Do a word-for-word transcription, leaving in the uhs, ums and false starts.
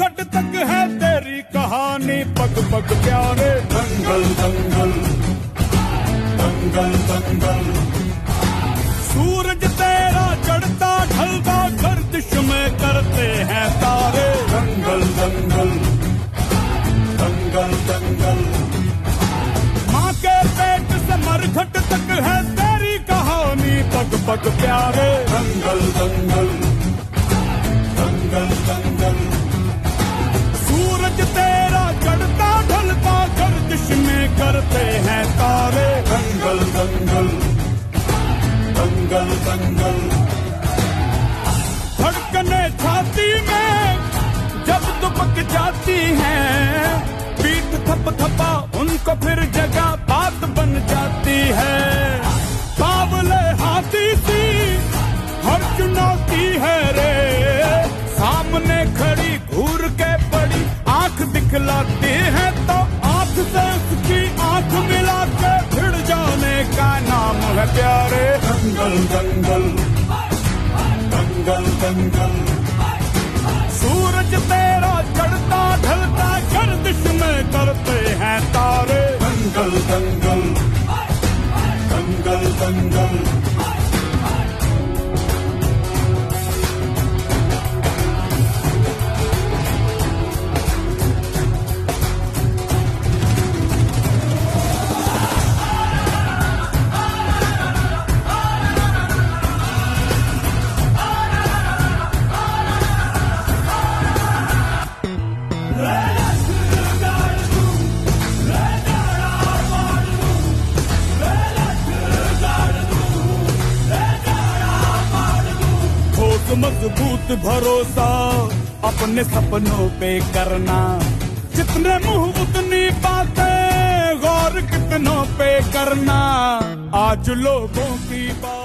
मरघट तक है तेरी कहानी, पग पग प्यारे। दंगल दंगल दंगल दंगल, सूरज तेरा चढ़ता ढलता गर्दिश में करते हैं तारे। दंगल दंगल दंगल दंगल, माँ के पेट से मरघट तक है तेरी कहानी, पग पग प्यारे। दंगल दंगल दंगल दंगल, सूरज तेरा चढ़ता ढलता गर्दिश में करते हैं तारे। दंगल दंगल दंगल दंगल, धड़कने छाती में जब दुबक जाती हैं, पीठ थप थपा उनको फिर जगह बात बन जाती है। बावले हाथी सी हर चुनौती है रे, सामने खड़ी घूर के बड़ी आंख दिखलाती है, तो आंख से उसकी आंख मिला के भिड़ जाने का नाम है प्यारे। दंगल दंगल दंगल दंगल, सूरज तेरा चढ़ता ढलता गर्दिश में करते हैं तारे। दंगल दंगल दंगल दंगल, मजबूत भरोसा अपने सपनों पे करना, जितने मुंह उतनी बातें, गौर कितनों पे करना। आज लोगों की बात